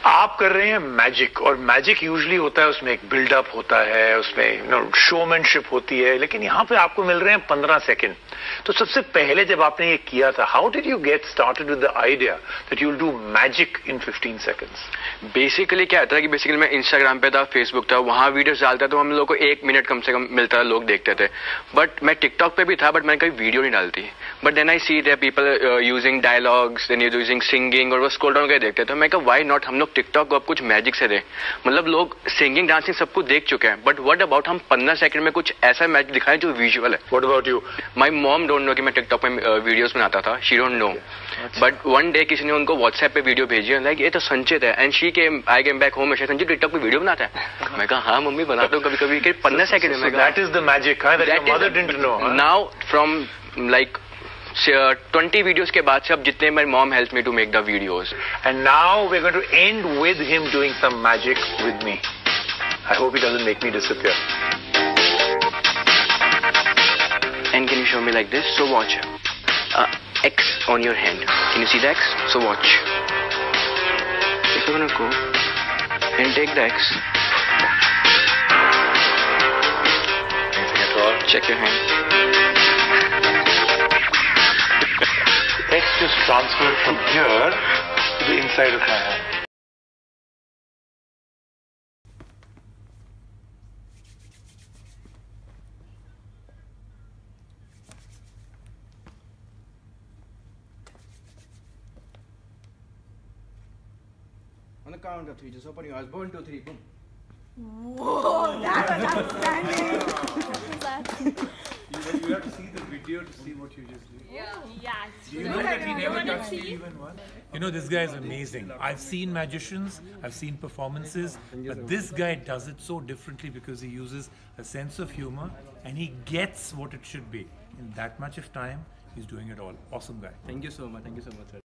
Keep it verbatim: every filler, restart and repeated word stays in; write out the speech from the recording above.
आप कर रहे हैं मैजिक, और मैजिक यूजुअली होता है उसमें एक बिल्डअप होता है, उसमें यू नो शोमैनशिप होती है, लेकिन यहाँ पे आपको मिल रहे हैं पंद्रह सेकंड। तो सबसे पहले जब आपने ये किया था, how did you get started with the idea that you will do magic in fifteen seconds? Basically क्या था कि बेसिकली मैं इंस्टाग्राम पे था, फेसबुक था, वहां वीडियोस डालता तो हम लोग को एक मिनट कम से कम मिलता था, लोग देखते थे। बट मैं टिकटॉक पे भी था, बट मैंने कभी वीडियो नहीं डालती। But then I see there people using dialogues, then using singing, और वो स्क्रॉल डाउन करके देखते थे। मैं कहा व्हाई नॉट, हम लोग टिकटॉक को अब कुछ मैजिक से दे। मतलब लोग सिंगिंग डांसिंग सब कुछ देख चुके हैं, बट व्हाट अबाउट हम पंद्रह सेकंड में कुछ ऐसा मैजिक दिखाएं जो विजुअल है। What about you? My mom don't know कि मैं टिकटॉक में वीडियोस बनाता था, she don't know. But one day किसी ने उनको व्हाट्सएप पे वीडियो भेजी, लाइक ये तो संचित है, and she came I came back home, Sanchit TikTok पे वीडियो बनाता है। मैं कहा हाँ मम्मी बनाता हूँ कभी कभी, पंद्रह सेकंड में। That is the magic that your mother didn't know. Now from like twenty videos के बाद से अब जितने my mom help me to make the videos. And now we are going to end with him doing some magic with me. I hope he doesn't make me disappear. And can you show me like this? So watch X on your hand. Can you see the X? So watch. If you're gonna go and take the X, check your hand. X just transferred from here to the inside of my hand. On the count of three, just open your eyes. One, two, three, boom. Whoa, that was outstanding. You, you have to see the video to see what you just did. Yeah. Yeah. Do you know that he never touched you even once? You know, this guy is amazing. I've seen magicians, I've seen performances, but this guy does it so differently because he uses a sense of humor and he gets what it should be. In that much of time, he's doing it all. Awesome guy. Thank you so much. Thank you so much, sir.